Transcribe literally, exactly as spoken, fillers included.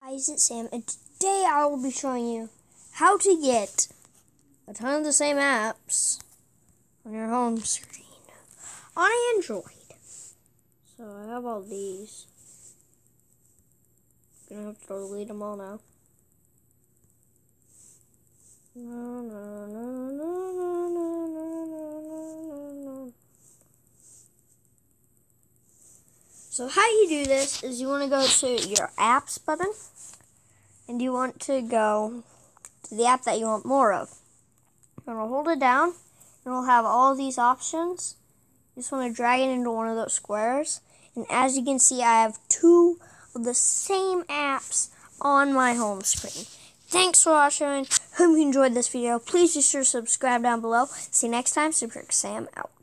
Guys, it's Sam, and today I will be showing you how to get a ton of the same apps on your home screen on Android. So I have all these. I'm gonna have to delete them all now. No, no, no, no, no, no, no, no, no. So how you do this is you want to go to your apps button. And you want to go to the app that you want more of. You're going to hold it down, and it'll have all these options. You just want to drag it into one of those squares. And as you can see, I have two of the same apps on my home screen. Thanks for watching. Hope you enjoyed this video. Please be sure to subscribe down below. See you next time. Super Sam out.